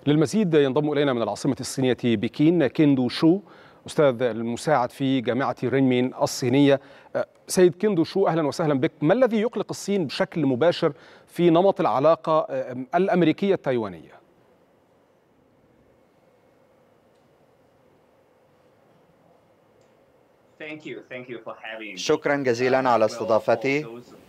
للمزيد ينضم إلينا من العاصمة الصينية بكين كيندو شو، أستاذ المساعد في جامعة رينمين الصينية. سيد كيندو شو، أهلا وسهلا بك. ما الذي يقلق الصين بشكل مباشر في نمط العلاقة الأمريكية التايوانية؟ شكرا جزيلا على استضافتي.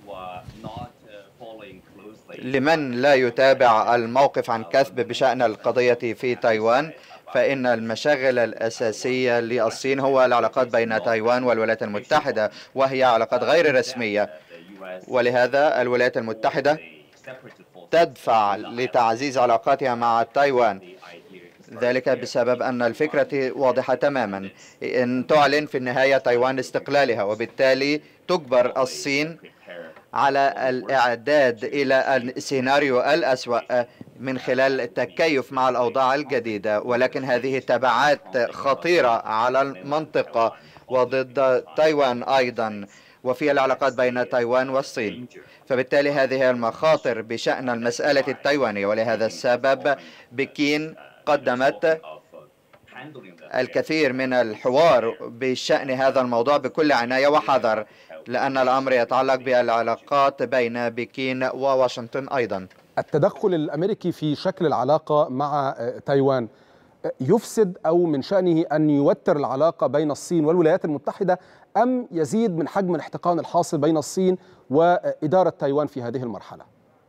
لمن لا يتابع الموقف عن كثب بشأن القضية في تايوان، فإن المشاغل الأساسية للصين هو العلاقات بين تايوان والولايات المتحدة، وهي علاقات غير رسمية، ولهذا الولايات المتحدة تدفع لتعزيز علاقاتها مع تايوان. ذلك بسبب أن الفكرة واضحة تماما، أن تعلن في النهاية تايوان استقلالها، وبالتالي تجبر الصين على الإعداد إلى السيناريو الأسوأ من خلال التكيف مع الأوضاع الجديدة، ولكن هذه تبعات خطيرة على المنطقة وضد تايوان أيضا، وفي العلاقات بين تايوان والصين. فبالتالي هذه هي المخاطر بشأن المسألة التايوانية، ولهذا السبب بكين قدمت الكثير من الحوار بشأن هذا الموضوع بكل عناية وحذر، لأن الأمر يتعلق بالعلاقات بين بكين وواشنطن أيضا. التدخل الأمريكي في شكل العلاقة مع تايوان يفسد أو من شأنه أن يوتر العلاقة بين الصين والولايات المتحدة، أم يزيد من حجم الاحتقان الحاصل بين الصين وإدارة تايوان في هذه المرحلة؟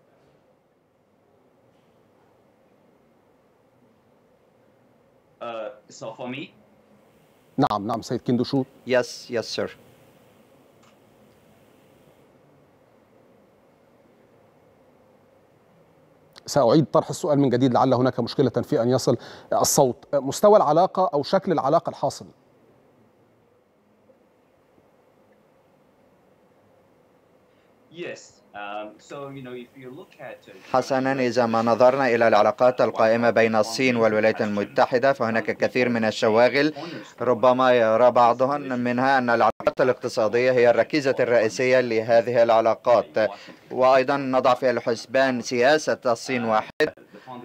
نعم سيد كيندو شو. Yes, sir. سأعيد طرح السؤال من جديد لعل هناك مشكلة في أن يصل الصوت. مستوى العلاقة أو شكل العلاقة الحاصل. حسنا، إذا ما نظرنا إلى العلاقات القائمة بين الصين والولايات المتحدة، فهناك كثير من الشواغل ربما يرى بعضهم منها أن العلاقات الاقتصادية هي الركيزة الرئيسية لهذه العلاقات، وأيضا نضع في الحسبان سياسة الصين واحدة.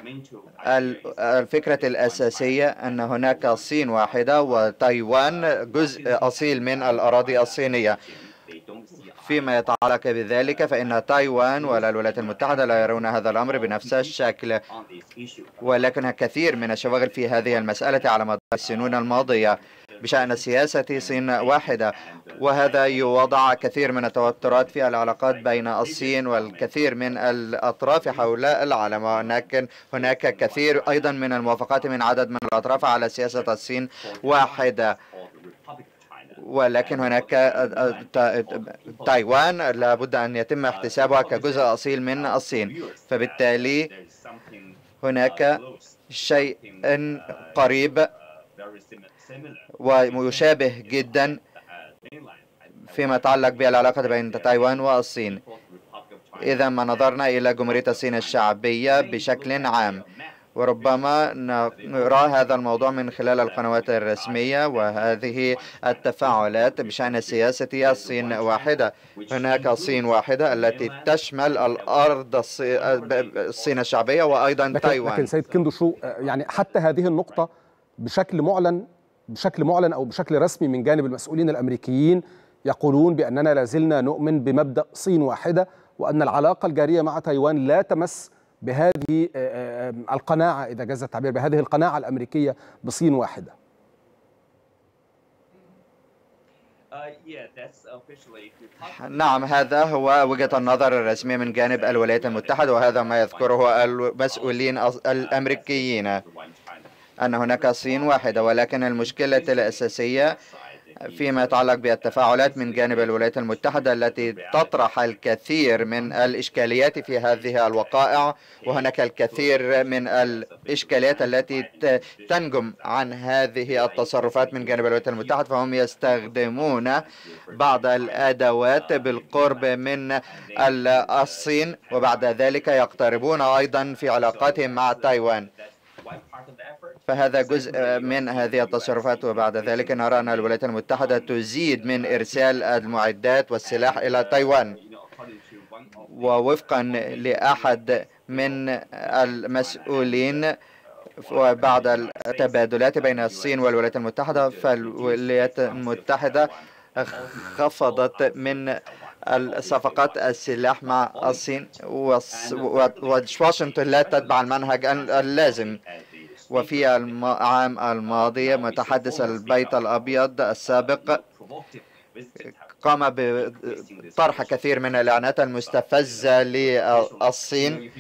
الفكرة الأساسية أن هناك الصين واحدة وتايوان جزء أصيل من الأراضي الصينية. فيما يتعلق بذلك، فإن تايوان والولايات المتحدة لا يرون هذا الأمر بنفس الشكل، ولكن كثير من الشواغل في هذه المسألة على مدار السنين الماضية بشأن سياسة صين واحدة، وهذا يوضع كثير من التوترات في العلاقات بين الصين والكثير من الأطراف حول العالم. هناك كثير أيضا من الموافقات من عدد من الأطراف على سياسة الصين واحدة، ولكن هناك تايوان لابد أن يتم احتسابها كجزء أصيل من الصين. فبالتالي هناك شيء قريب ويشابه جدا فيما يتعلق بالعلاقة بين تايوان والصين. إذا ما نظرنا إلى جمهورية الصين الشعبية بشكل عام، وربما نرى هذا الموضوع من خلال القنوات الرسمية وهذه التفاعلات بشأن سياسة الصين واحدة. هناك الصين واحدة التي تشمل الأرض الصين الشعبية وأيضا تايوان. لكن سيد كيندو شو، يعني حتى هذه النقطة بشكل معلن أو بشكل رسمي من جانب المسؤولين الأمريكيين يقولون بأننا لازلنا نؤمن بمبدأ صين واحدة، وأن العلاقة الجارية مع تايوان لا تمس بهذه القناعة، إذا جاز التعبير، بهذه القناعة الأمريكية بصين واحدة. نعم، هذا هو وجهة النظر الرسمية من جانب الولايات المتحدة، وهذا ما يذكره المسؤولين الأمريكيين، أن هناك صين واحدة. ولكن المشكلة الأساسية فيما يتعلق بالتفاعلات من جانب الولايات المتحدة التي تطرح الكثير من الإشكاليات في هذه الوقائع، وهناك الكثير من الإشكاليات التي تنجم عن هذه التصرفات من جانب الولايات المتحدة. فهم يستخدمون بعض الأدوات بالقرب من الصين، وبعد ذلك يقتربون أيضا في علاقاتهم مع تايوان. فهذا جزء من هذه التصرفات، وبعد ذلك نرى أن الولايات المتحدة تزيد من إرسال المعدات والسلاح إلى تايوان. ووفقا لأحد من المسؤولين وبعد التبادلات بين الصين والولايات المتحدة، فالولايات المتحدة خفضت من صفقات السلاح مع الصين، وواشنطن لا تتبع المنهج اللازم. وفي العام الماضي متحدث البيت الأبيض السابق قام بطرح كثير من الإعلانات المستفزة للصين،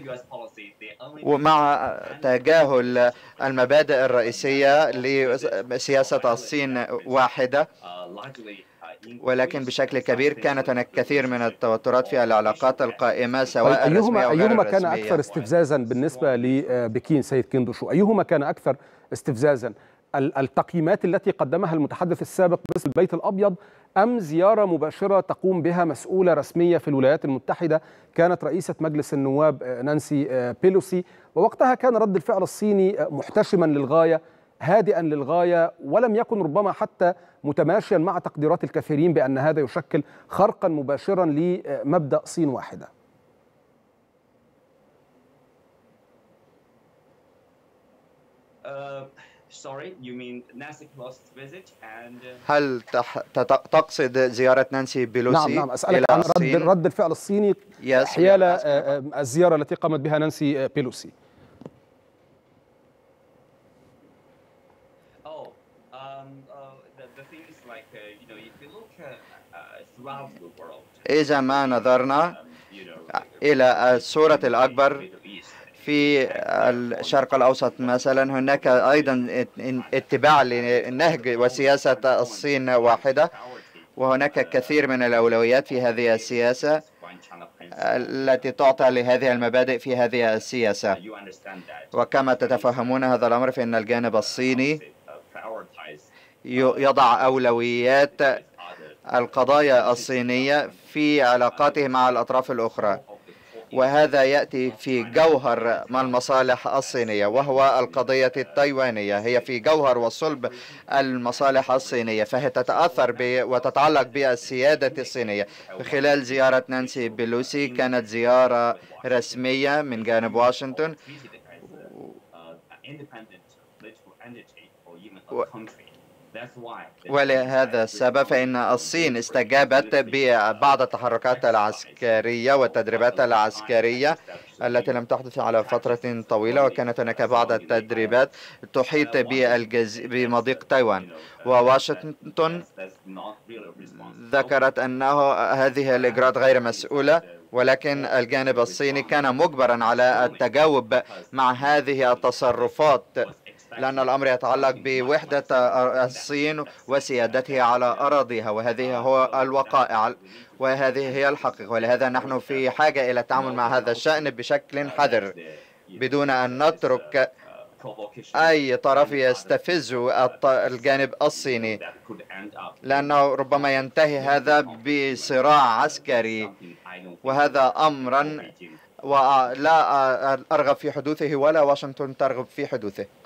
ومع تجاهل المبادئ الرئيسية لسياسة الصين واحدة. ولكن بشكل كبير كانت هناك كثير من التوترات في العلاقات القائمة سواء الرسمية أو غير أيهما كان الرسمية. أكثر استفزازا بالنسبة لبكين سيد كيندوشو؟ أيهما كان أكثر استفزازا، التقييمات التي قدمها المتحدث السابق باسم البيت الأبيض، أم زيارة مباشرة تقوم بها مسؤولة رسمية في الولايات المتحدة كانت رئيسة مجلس النواب نانسي بيلوسي؟ ووقتها كان رد الفعل الصيني محتشما للغاية، هادئا للغاية، ولم يكن ربما حتى متماشيا مع تقديرات الكثيرين بأن هذا يشكل خرقا مباشرا لمبدأ صين واحدة. هل تقصد زيارة نانسي بيلوسي؟ نعم، أسألك عن رد الفعل الصيني حيال الزيارة التي قامت بها نانسي بيلوسي. إذا ما نظرنا إلى الصورة الأكبر في الشرق الأوسط مثلا، هناك أيضا اتباع لنهج وسياسة الصين واحدة، وهناك كثير من الأولويات في هذه السياسة التي تعطى لهذه المبادئ في هذه السياسة. وكما تتفهمون هذا الأمر، فإن الجانب الصيني يضع أولويات القضايا الصينية في علاقاته مع الأطراف الأخرى، وهذا يأتي في جوهر ما المصالح الصينية، وهو القضية التايوانية هي في جوهر وصلب المصالح الصينية، فهي تتأثر وتتعلق بالسيادة الصينية. خلال زيارة نانسي بيلوسي كانت زيارة رسمية من جانب واشنطن، ولهذا السبب فإن الصين استجابت ببعض التحركات العسكرية والتدريبات العسكرية التي لم تحدث على فترة طويلة، وكانت هناك بعض التدريبات تحيط بمضيق تايوان. وواشنطن ذكرت أنه هذه الإجراءات غير مسؤولة، ولكن الجانب الصيني كان مجبرا على التجاوب مع هذه التصرفات، لأن الأمر يتعلق بوحدة الصين وسيادتها على أراضيها، وهذه هو الوقائع وهذه هي الحقيقة. ولهذا نحن في حاجة إلى التعامل مع هذا الشأن بشكل حذر، بدون أن نترك أي طرف يستفز الجانب الصيني، لأنه ربما ينتهي هذا بصراع عسكري، وهذا أمرا ولا أرغب في حدوثه ولا واشنطن ترغب في حدوثه.